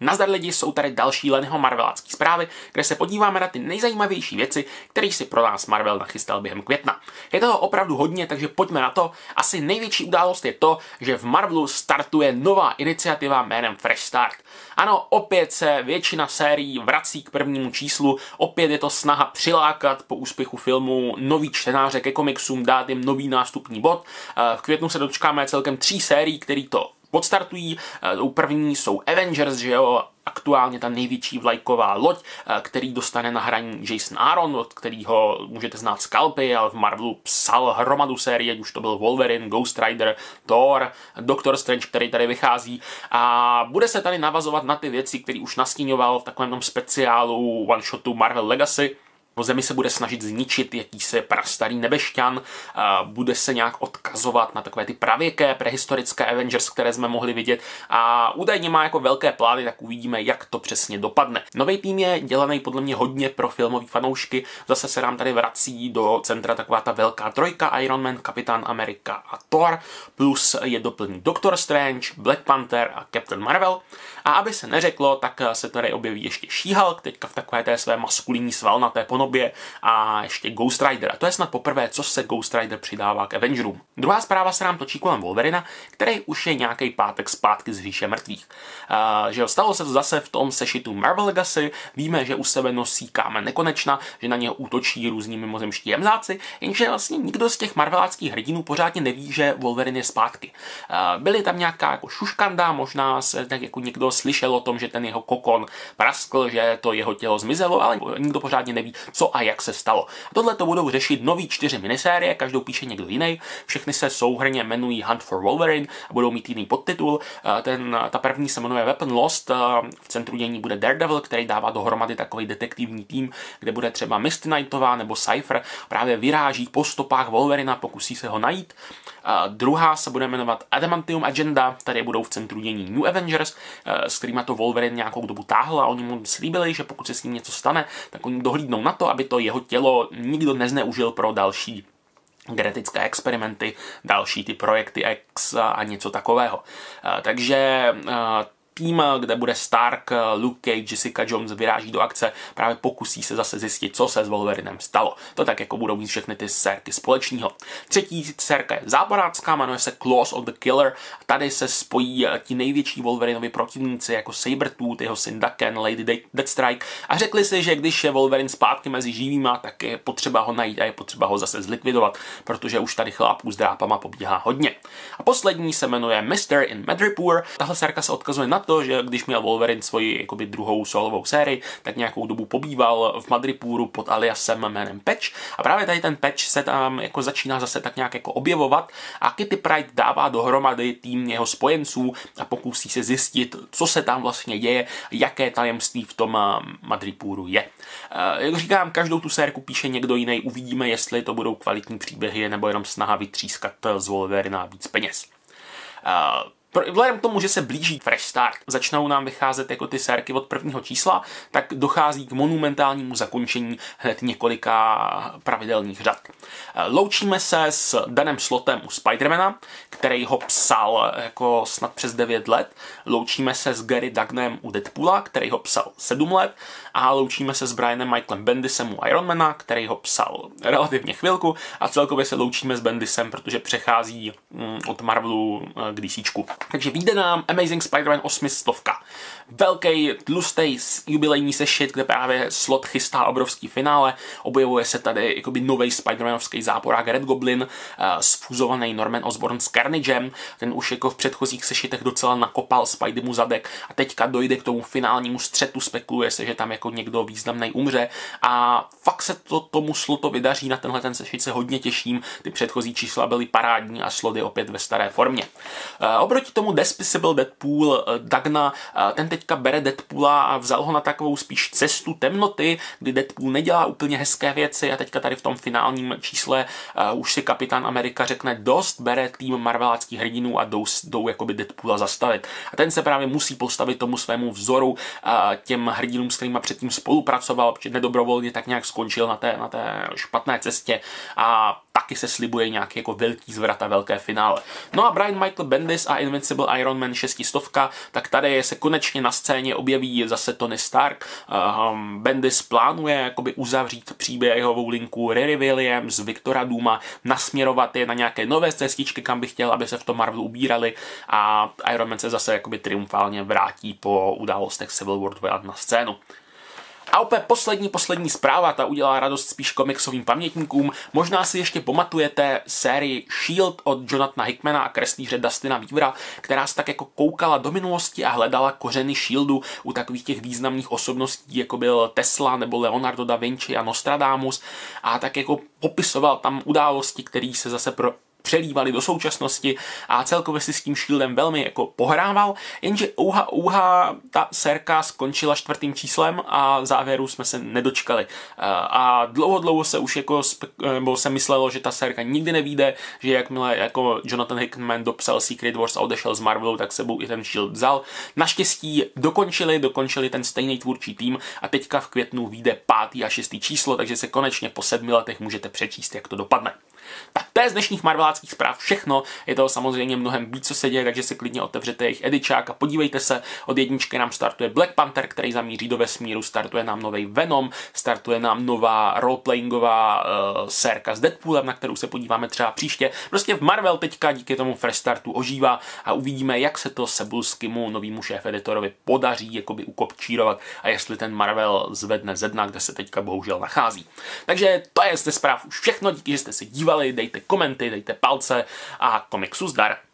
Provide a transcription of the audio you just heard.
Nazdar lidi, jsou tady další Lennyho marvelácký zprávy, kde se podíváme na ty nejzajímavější věci, které si pro nás Marvel nachystal během května. Je toho opravdu hodně, takže pojďme na to. Asi největší událost je to, že v Marvelu startuje nová iniciativa jménem Fresh Start. Ano, opět se většina sérií vrací k prvnímu číslu, opět je to snaha přilákat po úspěchu filmu nový čtenáře ke komiksům, dát jim nový nástupní bod. V květnu se dočkáme celkem 3 sérií, které to podstartují. První jsou Avengers, že jo, aktuálně ta největší vlajková loď, který dostane na hraní Jason Aaron, od kterého můžete znát Scalpy, ale v Marvelu psal hromadu série, ať už to byl Wolverine, Ghost Rider, Thor, Doctor Strange, který tady vychází, a bude se tady navazovat na ty věci, které už nastíňoval v takovém tom speciálu one-shotu Marvel Legacy. Zemi se bude snažit zničit jakýsi prastarý nebešťan, bude se nějak odkazovat na takové ty pravěké, prehistorické Avengers, které jsme mohli vidět, a údajně má jako velké plány, tak uvidíme, jak to přesně dopadne. Nový tým je dělaný podle mě hodně pro filmové fanoušky, zase se nám tady vrací do centra taková ta velká trojka: Iron Man, Kapitán Amerika a Thor, plus je doplní Doctor Strange, Black Panther a Captain Marvel. A aby se neřeklo, tak se tady objeví ještě She-Hulk, teďka v takové té své maskulinní svalnaté podobě, a ještě Ghost Rider. A to je snad poprvé, co se Ghost Rider přidává k Avengerům. Druhá zpráva se nám točí kolem Wolverina, který už je nějaký pátek zpátky z říše mrtvých. Že jo, stalo se to zase v tom sešitu Marvel Legacy, víme, že u sebe nosí Kámen Nekonečna, že na něho útočí různí mimozemští jemzáci, jenže vlastně nikdo z těch marveláckých hrdinů pořádně neví, že Wolverine je zpátky. Byly tam nějaká jako šuškanda, možná se tak jako někdo slyšel o tom, že ten jeho kokon praskl, že to jeho tělo zmizelo, ale nikdo pořádně neví, co a jak se stalo. A tohle to budou řešit nový 4 minisérie, každou píše někdo jiný. Všechny se souhrnně jmenují Hunt for Wolverine a budou mít jiný podtitul. Ta první se jmenuje Weapon Lost. V centru dění bude Daredevil, který dává dohromady takový detektivní tým, kde bude třeba Misty Knightová nebo Cypher, právě vyráží po stopách Wolverina, pokusí se ho najít. Druhá se bude jmenovat Adamantium Agenda, tady budou v centru dění New Avengers, s kterýma to Wolverine nějakou dobu táhl, a oni mu slíbili, že pokud se s ním něco stane, tak oni dohlídnou na to, aby to jeho tělo nikdo nezneužil pro další genetické experimenty, další ty projekty X a něco takového. Takže tým, kde bude Stark, Luke Cage, Jessica Jones, vyráží do akce, právě pokusí se zase zjistit, co se s Wolverinem stalo. To tak jako budou mít všechny ty sérky společného. Třetí sérka je záporácká, jmenuje se Claws of the Killer. Tady se spojí ti největší Wolverinovi protivníci, jako Sabretooth, jeho syn Daken, Lady Deathstrike, a řekli si, že když je Wolverine zpátky mezi živýma, tak je potřeba ho najít a je potřeba ho zase zlikvidovat, protože už tady chlápů s drápama pobíhá hodně. A poslední se jmenuje Mr. in Madripoor. Tahle sérka se odkazuje na to, že když měl Wolverine svoji jakoby druhou solovou sérii, tak nějakou dobu pobýval v Madripouru pod aliasem jménem Patch, a právě tady ten Patch se tam jako začíná zase tak nějak jako objevovat, a Kitty Pryde dává dohromady tým jeho spojenců a pokusí se zjistit, co se tam vlastně děje, jaké tajemství v tom Madripouru je. Jak říkám, každou tu sérku píše někdo jiný, uvidíme, jestli to budou kvalitní příběhy nebo jenom snaha vytřískat z Wolverina víc peněz. Vzhledem k tomu, že se blíží Fresh Start, začnou nám vycházet jako ty sérky od prvního čísla, tak dochází k monumentálnímu zakončení hned několika pravidelných řad. Loučíme se s Danem Slottem u Spidermana, který ho psal jako snad přes 9 let. Loučíme se s Gary Dugganem u Deadpoola, který ho psal 7 let. A loučíme se s Brianem Michaelem Bendisem u Ironmana, který ho psal relativně chvilku. A celkově se loučíme s Bendisem, protože přechází od Marvelu k DCčku. Takže vyjde nám Amazing Spider-Man 800. Velký, tlustý jubilejní sešit, kde právě Slott chystá obrovský finále. Objevuje se tady jakoby novej Spider-Manovský záporák Red Goblin, sfúzovaný Norman Osborn s Carnagem. Ten už jako v předchozích sešitech docela nakopal Spideymu zadek, a teďka dojde k tomu finálnímu střetu. Spekuluje se, že tam jako někdo významný umře, a fakt se to tomu Slottovi vydaří. Na tenhle ten sešit se hodně těším. Ty předchozí čísla byly parádní a Slott je opět ve staré formě. Oproti tomu Despicable Deadpool Dugna, ten teďka bere Deadpoola a vzal ho na takovou spíš cestu temnoty, kdy Deadpool nedělá úplně hezké věci, a teďka tady v tom finálním čísle už si Kapitán Amerika řekne dost, bere tým marveláckých hrdinů a jdou jakoby Deadpoola zastavit. A ten se právě musí postavit tomu svému vzoru, těm hrdinům, s kterými předtím spolupracoval, protože nedobrovolně tak nějak skončil na té špatné cestě, a taky se slibuje nějaký jako velký zvrat a velké finále. No a Brian Michael Bendis a Invincible Iron Man 600, tak tady se konečně na scéně objeví zase Tony Stark. Bendis plánuje jakoby uzavřít příběhovou linku Riri Williams, Viktora Dooma, nasměrovat je na nějaké nové cestičky, kam by chtěl, aby se v tom Marvelu ubírali, a Iron Man se zase jakoby triumfálně vrátí po událostech Civil War 2 na scénu. A opět poslední zpráva, ta udělala radost spíš komiksovým pamětníkům. Možná si ještě pamatujete sérii Shield od Jonathana Hickmana a kreslíře Dustina Weavera, která se tak jako koukala do minulosti a hledala kořeny Shieldu u takových těch významných osobností, jako byl Tesla nebo Leonardo da Vinci a Nostradamus, a tak jako popisoval tam události, které se zase přelívali do současnosti, a celkově si s tím Shieldem velmi jako pohrával, jenže ta sérka skončila 4. číslem a závěru jsme se nedočkali. A dlouho se už jako se myslelo, že ta sérka nikdy nevyjde, že jakmile jako Jonathan Hickman dopsal Secret Wars a odešel z Marvelu, tak sebou i ten Shield vzal. Naštěstí dokončili ten stejný tvůrčí tým a teďka v květnu vyjde 5. a 6. číslo, takže se konečně po 7 letech můžete přečíst, jak to dopadne. Tak to je z dnešních marveláckých zpráv všechno, je toho samozřejmě mnohem víc, co se děje, takže si klidně otevřete jejich edičák a podívejte se. Od 1 nám startuje Black Panther, který zamíří do vesmíru, startuje nám nový Venom, startuje nám nová roleplayingová sérka s Deadpoolem, na kterou se podíváme třeba příště. Prostě v Marvel teďka díky tomu fresh startu ožívá a uvidíme, jak se to Sebulskému novému šéf-editorovi podaří jakoby ukopčírovat a jestli ten Marvel zvedne ze dna, kde se teďka bohužel nachází. Takže to je ze zpráv už všechno, díky, že jste se dívali, dejte komenty, dejte palce a komiksu zdar.